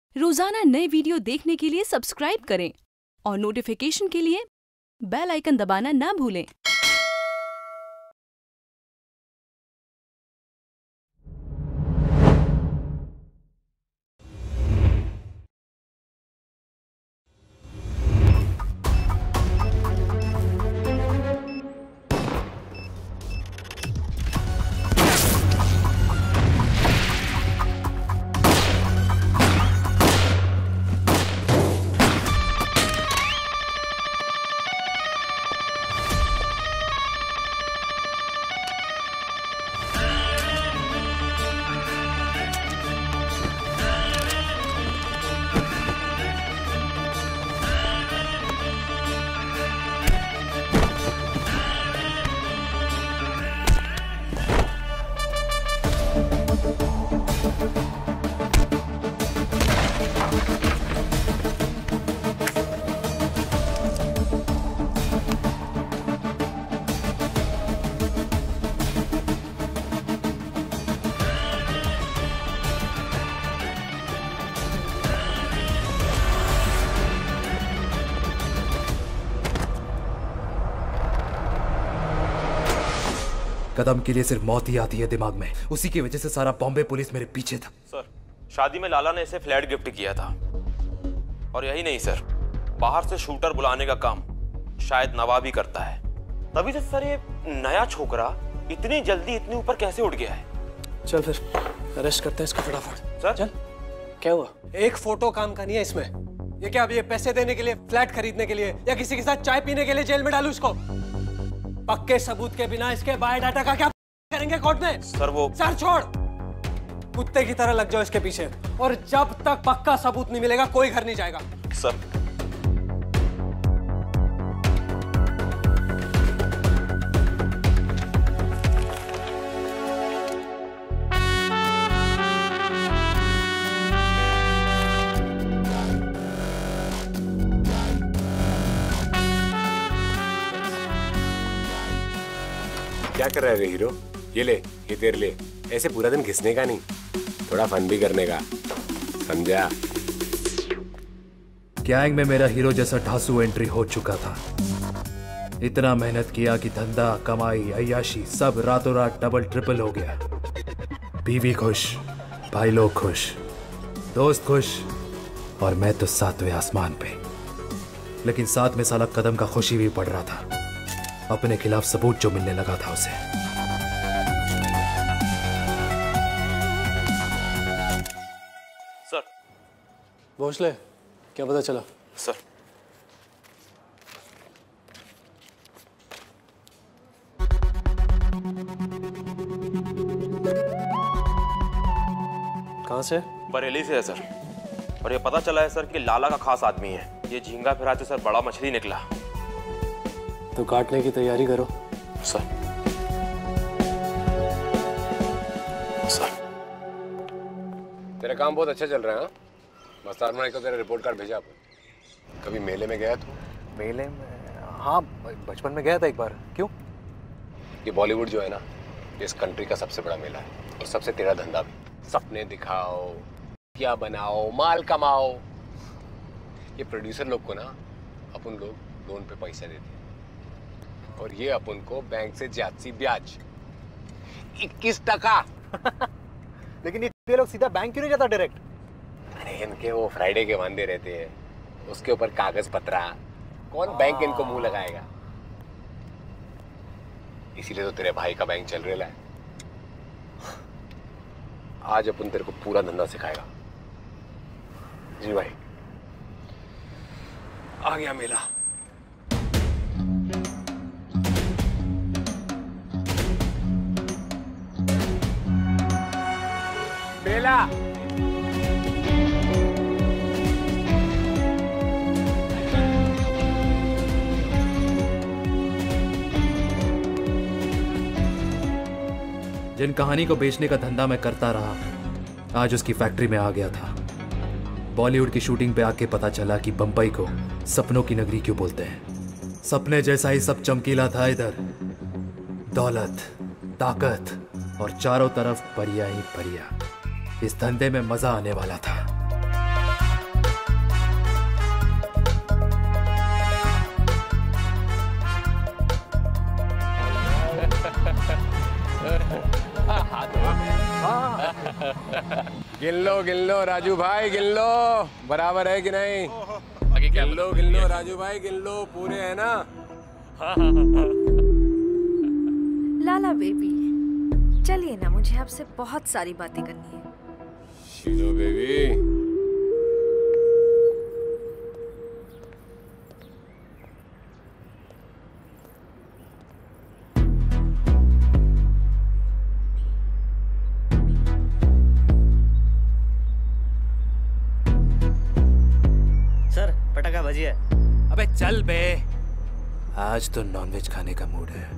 रोजाना नए वीडियो देखने के लिए सब्सक्राइब करें और नोटिफिकेशन के लिए बेल आइकन दबाना ना भूलें। कदम के लिए सिर्फ मौत ही आती है दिमाग में। उसी की वजह से सारा बॉम्बे पुलिस मेरे पीछे था। सर, शादी में लाला ने इसे फ्लैट गिफ्ट किया था। और यही नहीं सर, बाहर से शूटर बुलाने का काम शायद नवाब ही करता है। तभी से सर ये नया छोकरा इतनी जल्दी इतनी ऊपर कैसे उठ गया है? चल फिर अरेस्ट करते हैं इसको फटाफट। सर चल। क्या हुआ? एक फोटो काम का नहीं है इसमें। ये क्या अब ये पैसे देने के लिए, फ्लैट खरीदने के लिए, या किसी के साथ चाय पीने के लिए जेल में डालूं इसको? पक्के सबूत के बिना इसके बायोडाटा का क्या करेंगे कोर्ट में? सर वो सर छोड़, कुत्ते की तरह लग जाओ इसके पीछे, और जब तक पक्का सबूत नहीं मिलेगा कोई घर नहीं जाएगा। सर क्या कर रहा है हीरो? ये ले, ये तेरे ले। ऐसे पूरा दिन घिसने का नहीं, थोड़ा फन भी करने का, समझा? गैंग में मेरा हीरो जैसा ढांसू एंट्री हो चुका था। इतना मेहनत किया कि धंधा, कमाई, अय्याशी सब रातों रात डबल ट्रिपल हो गया। बीवी खुश, भाई लोग खुश, दोस्त खुश, और मैं तो 7वें आसमान पे। लेकिन साथ में साला कदम का खुशी भी पड़ रहा था, अपने खिलाफ सबूत जो मिलने लगा था उसे। सर भोसले, क्या पता चला? सर कहां से? बरेली से है सर। और ये पता चला है सर कि लाला का खास आदमी है। ये झींगा फिराते सर बड़ा मछली निकला। तो काटने की तैयारी करो। सर सर तेरा काम बहुत अच्छा चल रहा है। मस्तान भाई को तेरा रिपोर्ट कार्ड भेजा आपने। कभी मेले में गया तू? मेले में? हाँ, बचपन में गया था एक बार। क्यों? ये बॉलीवुड जो है ना, ये इस कंट्री का सबसे बड़ा मेला है और सबसे तेरा धंधा भी। सपने दिखाओ, क्या बनाओ, माल कमाओ। ये प्रोड्यूसर लोग को ना अपन लोग लोन पे पैसा देते हैं, और ये अपन को बैंक से जाती ब्याज 21%। लेकिन ये लोग सीधा बैंक क्यों नहीं जाता डायरेक्ट? अरे इनके वो फ्राइडे के वांदे रहते हैं, उसके ऊपर कागज पत्रा, कौन बैंक इनको मुंह लगाएगा? इसीलिए तो तेरे भाई का बैंक चल रहा है। आज अपन तेरे को पूरा धंधा सिखाएगा। जी भाई, आ गया मेला। मेला जिन कहानी को बेचने का धंधा मैं करता रहा, आज उसकी फैक्ट्री में आ गया था। बॉलीवुड की शूटिंग पे आके पता चला कि बंबई को सपनों की नगरी क्यों बोलते हैं। सपने जैसा ही सब चमकीला था इधर। दौलत, ताकत और चारों तरफ परियां ही परियां। इस धंधे में मजा आने वाला था। गिन लो राजू भाई, गिन लो। बराबर है कि नहीं? गिन लो राजू भाई, गिन लो। पूरे है ना? लाला बेबी, चलिए ना, मुझे आपसे बहुत सारी बातें करनी है। शीलो बेबी। सर, पटाखा भजी है। अबे चल बे, आज तो नॉनवेज खाने का मूड है।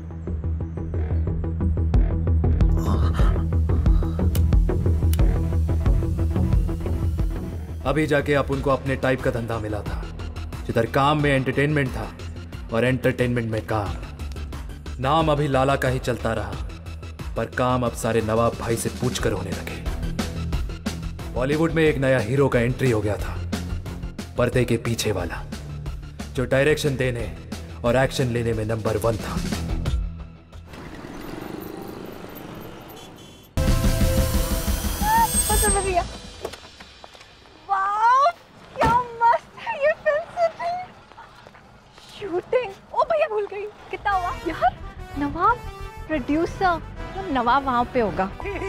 अभी जाके अपन को अपने टाइप का धंधा मिला था, जिधर काम में एंटरटेनमेंट था और एंटरटेनमेंट में काम। नाम अभी लाला का ही चलता रहा, पर काम अब सारे नवाब भाई से पूछकर होने लगे। बॉलीवुड में एक नया हीरो का एंट्री हो गया था, पर्दे के पीछे वाला, जो डायरेक्शन देने और एक्शन लेने में नंबर 1 था। वाओ, क्या मस्त है ये फिल्म सिटी। शूटिंग, ओ भैया भूल गई, कितना हुआ यार? नवाब प्रोड्यूसर, नवाब वहाँ पे होगा।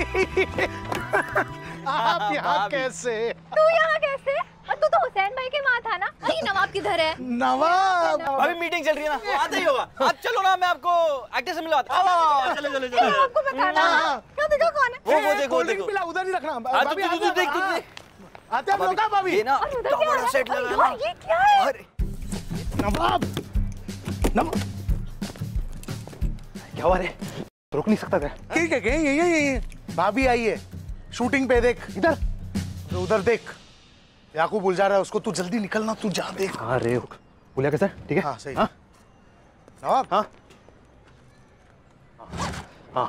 आप यहाँ कैसे? तू यहाँ कैसे? और तू तो हुसैन भाई के वहाँ था ना? ये नवाब किधर है? नवाब अभी मीटिंग चल रही है ना, आता ही होगा। आप चलो ना, मैं आपको एक्टर से मिलवाता हूँ। चलो चलो चलो। आपको बताना, क्या देखो कौन है? वो देखो देखो। उधर नहीं रखना। तू देख तू देख। आते हम लोग का भाभी। ये ना इतना बड़ा सेट लगा है ना। ये क्या है? अरे नवाब, नवाब क्या हुआ रे? रुक नहीं सकता क्या? ठीक है, ये भाभी आई है शूटिंग पे। देख इधर, उधर देख। याकूब भूल जा रहा है उसको, तू जल्दी निकलना, तू जा देख। हाँ रे, बोलिया कैसे? ठीक है। हाँ सही। हाँ नवाब। हाँ हाँ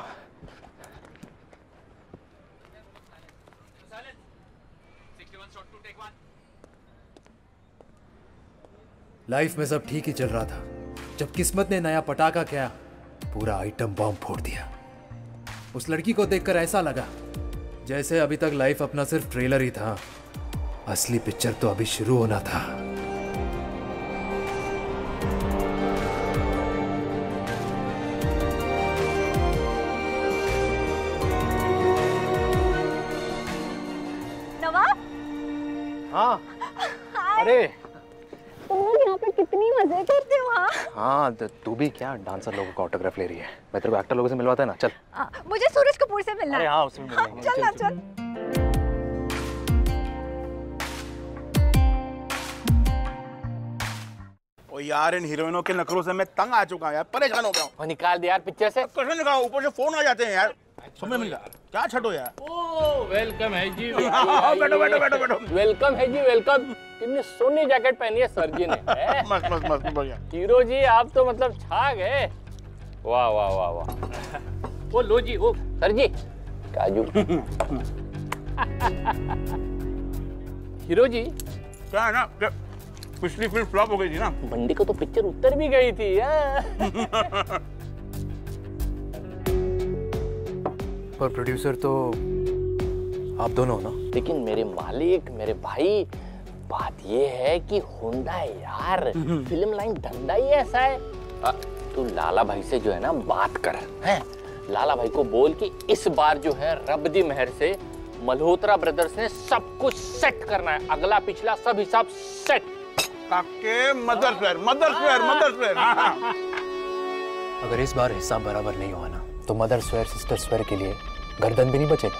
लाइफ में सब ठीक ही चल रहा था, जब किस्मत ने नया पटाखा क्या पूरा आइटम बॉम्ब फोड़ दिया। उस लड़की को देखकर ऐसा लगा जैसे अभी तक लाइफ अपना सिर्फ ट्रेलर ही था, असली पिक्चर तो अभी शुरू होना था। नवाब? हाँ। अरे तुम लोग यहाँ पे कितनी मजे करते हो? हाँ, तू भी क्या डांसर लोगों का ऑटोग्राफ ले रही है? मैं तेरे को एक्टर लोगों से मिलवाता है ना, चल। मुझे सूरज कपूर से मिलना है। अरे हाँ, उससे मिल लेंगे। चल ना, चल। ओ यार, इन हीरोइनों के नखरों से मैं तंग आ चुका हूँ यार, परेशान हो गया हूँ। और निकाल दे यार पिक्चर से। कैसे निकाल? ऊपर से फोन आ जाते हैं यार। समझ में क्या छटो यार। ओ वेलकम है जी। बैठो बैठो बैठो बैठो। वेलकम है जी, वेलकम। कितनी सोनी जैकेट पहनी है सर जी ने। मस्त मस्त मस्त बढ़िया। हीरो जी आप तो मतलब छा गए। वाह वाह वाह वाह। वो लो जी, वो सर जी काजू। हीरो जी क्या है ना, पिछली फिल्म फ्लॉप हो गई थी ना, बंदी को तो पिक्चर उतर भी गई थी। पर प्रोड्यूसर तो आप दोनों हो ना? लेकिन मेरे मालिक, मेरे भाई, बात ये है कि होंडा है यार, फिल्म लाइन धंधा ही ऐसा है। तू लाला भाई से जो है ना बात कर, हैं? लाला भाई को बोल कि इस बार जो है रब दी मेहर से मल्होत्रा ब्रदर्स ने सब कुछ सेट करना है, अगला पिछला सब हिसाब सेट। काके mother square mother square mother square. अगर इस बार हिसाब बराबर नहीं हुआ ना, तो मदर स्क्वायर सिस्टर स्क्वायर के लिए गर्दन भी नहीं बचेगा।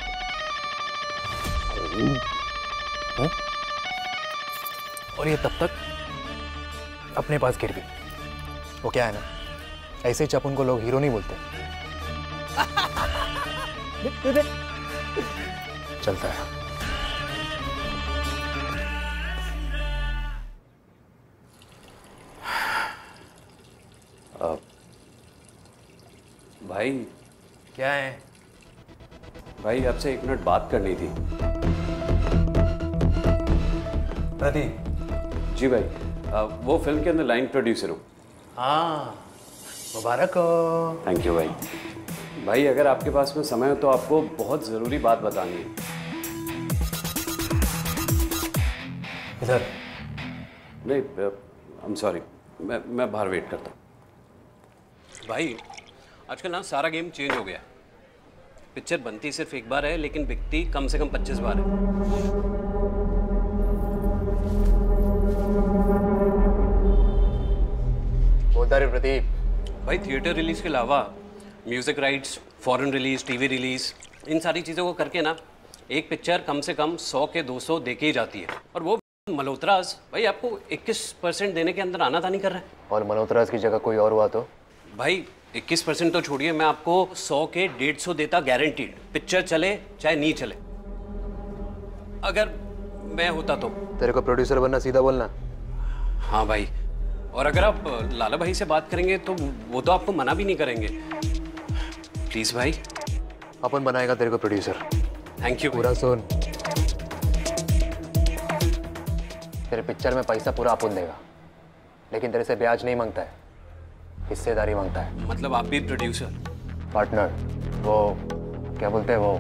और ये तब तक अपने पास गिर गई। वो क्या है ना, ऐसे ही चपुन को लोग हीरो नहीं बोलते। चलता है। भाई क्या है भाई, आपसे 1 मिनट बात करनी थी। प्रदीप जी भाई, वो फिल्म के अंदर लाइन प्रोड्यूसर हूँ। हाँ, मुबारक हो। थैंक यू भाई। भाई अगर आपके पास में समय हो तो आपको बहुत ज़रूरी बात बतानी है। इधर। नहीं, आई एम सॉरी, मैं बाहर वेट करता हूँ। भाई आजकल ना सारा गेम चेंज हो गया। पिक्चर बनती सिर्फ एक बार है, लेकिन बिकती कम से कम 25 बार है। बोलता रे प्रदीप। भाई थिएटर रिलीज के अलावा music rights, foreign release, TV release, इन सारी चीज़ों को करके ना एक पिक्चर कम से कम 100 के 200 देके ही जाती है। और वो मल्होत्रास भाई आपको 21% देने के अंदर आना था नहीं कर रहा है। और मल्होत्रास की जगह कोई और हुआ तो? भाई 21% तो छोड़िए, मैं आपको 100 के 150 देता गारंटीड, पिक्चर चले चाहे नहीं चले। अगर मैं होता तो। तेरे को प्रोड्यूसर बनना, सीधा बोलना। हाँ भाई, और अगर आप लाला भाई से बात करेंगे तो वो तो आपको मना भी नहीं करेंगे। प्लीज भाई। अपन बनाएगा तेरे को प्रोड्यूसर। Thank you. पूरा सुन, तेरे पिक्चर में पैसा पूरा अपन देगा, लेकिन तेरे से ब्याज नहीं मांगता है, हिस्सेदारी मांगता है। मतलब आप भी प्रोड्यूसर? पार्टनर, वो क्या बोलते हैं वो,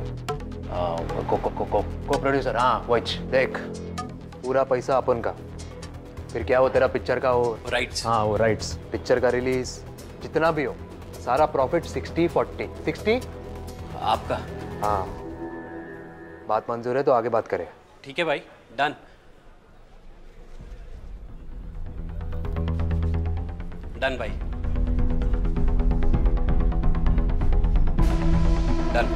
को प्रोड्यूसर। हाँ वही। देख, पूरा पैसा अपन का, फिर क्या वो तेरा पिक्चर का वो राइट्स। हाँ वो राइट्स, पिक्चर का रिलीज जितना भी हो सारा प्रॉफिट 60-40। 60 आपका? हाँ, बात मंजूर है तो आगे बात करें। ठीक है भाई, डन। डन भाई, डन।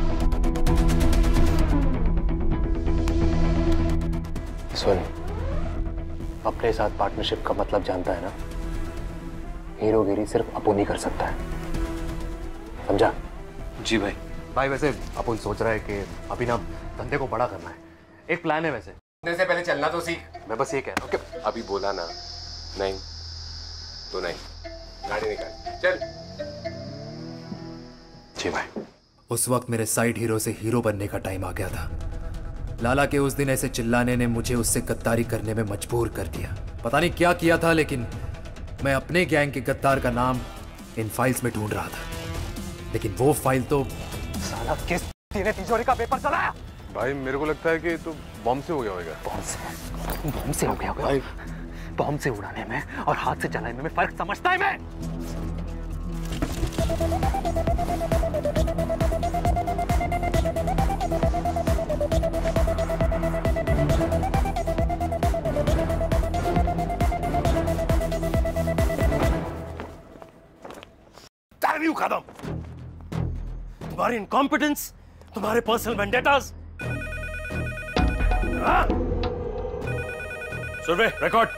सुन, अपने साथ पार्टनरशिप का मतलब जानता है ना? हीरोगिरी सिर्फ अपन ही कर सकता है, समझा? जी भाई। भाई वैसे अपन सोच रहा है कि अभी ना धंधे को बड़ा करना है। एक प्लान है वैसे। से पहले चलना तो सीख। मैं बस ये कह रहा हूँ कि अभी बोला ना नहीं तो नहीं, गाड़ी निकाल चल। जी भाई। उस वक्त मेरे साइड हीरो से हीरो बनने का टाइम आ गया था। लाला के उस दिन ऐसे चिल्लाने ने मुझे उससे गद्दारी करने में मजबूर कर दिया। पता नहीं क्या किया था, लेकिन मैं अपने गैंग के गद्दार का नाम इन फाइल्स में ढूंढ रहा था, लेकिन वो फाइल तो साला किस ने तिजोरी का पेपर चलाया? भाई मेरे को लगता है कि तो बम से हो गया होगा। बम से हो गया होगा भाई। बम से उड़ाने में और हाथ से जलाने में फर्क समझता है मैं। खत्म। तुम्हारी इनकॉम्पिटेंस, तुम्हारे personal vendettas. Survey record.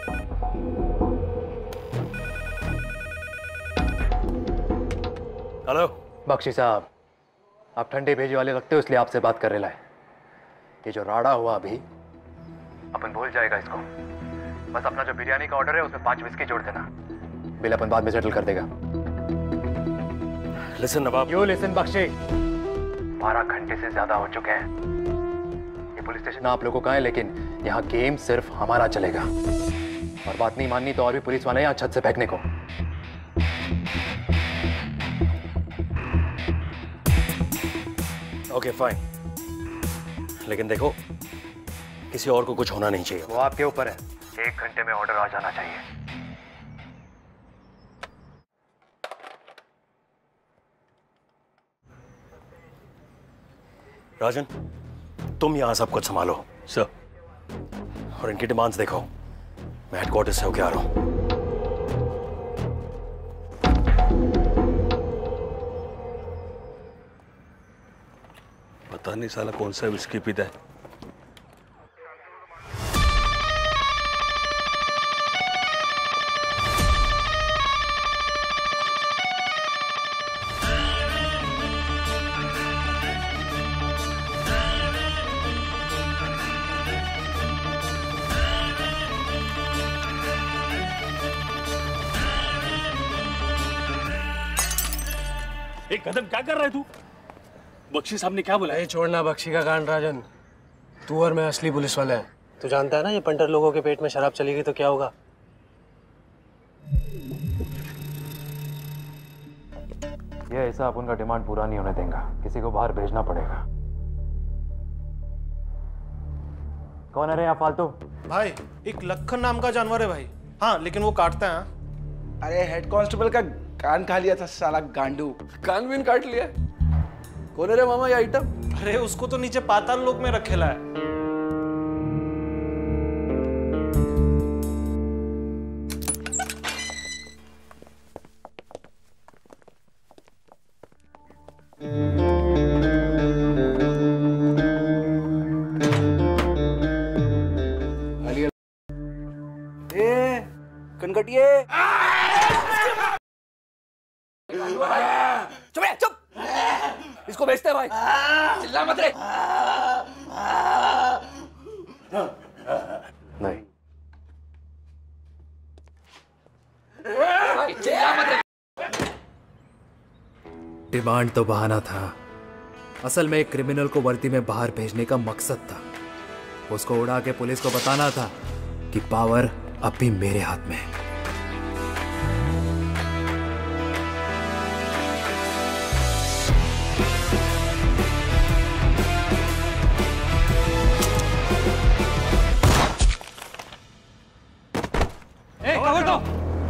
Hello Bakshi साहब, आप ठंडे भेजे वाले लगते हो, इसलिए आपसे बात कर रहे हैं। ये जो राड़ा हुआ अभी, अपन भूल जाएगा इसको। बस अपना जो बिरयानी का ऑर्डर है उसमें 5 विस्की जोड़ देना, बिल अपन बाद में सेटल कर देगा। Listen Nawab. You listen Bakhshi, 12 घंटे से ज्यादा हो चुके हैं। ये पुलिस स्टेशन आप लोगों का है, लेकिन यहाँ गेम सिर्फ हमारा चलेगा। और बात नहीं माननी तो और भी पुलिस वाले यहाँ छत से फेंकने को। ओके फाइन, लेकिन देखो किसी और को कुछ होना नहीं चाहिए। वो आपके ऊपर है। 1 घंटे में ऑर्डर आ जाना चाहिए। राजन, तुम यहां सब कुछ संभालो। सर। और इनकी डिमांड्स देखो, मैं हेडक्वार्टर से होके आ रहा हूं। पता नहीं साला कौन सा विस्की पीता है। एक कदम क्या कर रहा है तू? बख्शी साहब ने क्या बोला? ये छोड़ना बख्शी का कांड राजन। तू और मैं असली पुलिस वाले हैं। तू जानता है ना, ये पंटर लोगों के पेट में शराब चली गई तो क्या होगा? ये ऐसा अपन का डिमांड पूरा नहीं होने देगा, किसी को बाहर भेजना पड़ेगा। कौन है रे यहाँ फालतू? भाई एक लखन नाम का जानवर है भाई। हाँ लेकिन वो काटता है। अरे हेड कांस्टेबल का कान खा लिया था साला गांडू। कान भी काट लिया। कौन है रे मामा ये आइटम? अरे उसको तो नीचे पाताल लोक में रखेला है। कनकटिए चुप रे चुप। इसको बेचते भाई। चिल्ला मत रे। नहीं चिल्ला मत रे। डिमांड तो बहाना था, असल में एक क्रिमिनल को वर्दी में बाहर भेजने का मकसद था। उसको उड़ा के पुलिस को बताना था कि पावर अब भी मेरे हाथ में है। कवर दो।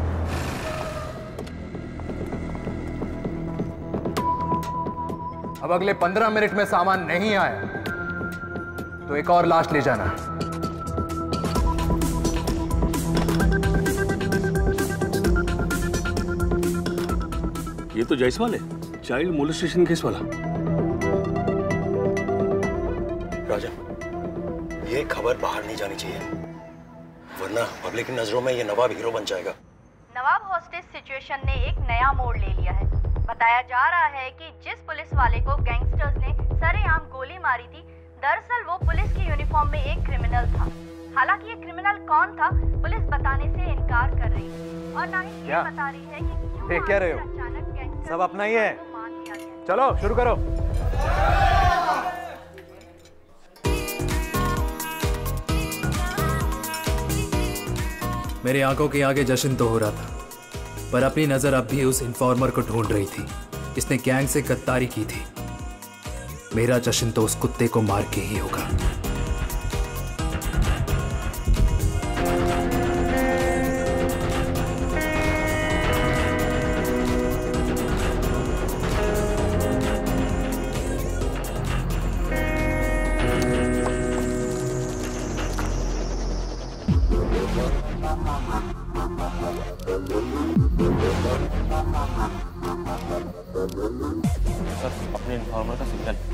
अब अगले 15 मिनट में सामान नहीं आया तो एक और लाश ले जाना। ये तो जायसवाल है, चाइल्ड मोलेस्टेशन केस वाला। राजा, ये खबर बाहर नहीं जानी चाहिए, वरना पब्लिक की नजरों में ये नवाब हीरो बन जाएगा। नवाब हॉस्टेज सिचुएशन ने एक नया मोड़ ले लिया है। बताया जा रहा है कि जिस पुलिस वाले को गैंगस्टर्स ने सरेआम गोली मारी थी, दरअसल वो पुलिस की यूनिफॉर्म में एक क्रिमिनल था। हालांकि ये क्रिमिनल कौन था, पुलिस बताने से इनकार कर रही है और ना ही ये बता रही है कि देख क्या रहे हो? सब अपना ही है। चलो शुरू करो। मेरी आंखों के आगे जश्न तो हो रहा था, पर अपनी नजर अब भी उस इन्फॉर्मर को ढूंढ रही थी। इसने गैंग से गद्दारी की थी। मेरा जश्न तो उस कुत्ते को मार के ही होगा। सर, अपने इन्फॉर्मर का सिग्नल।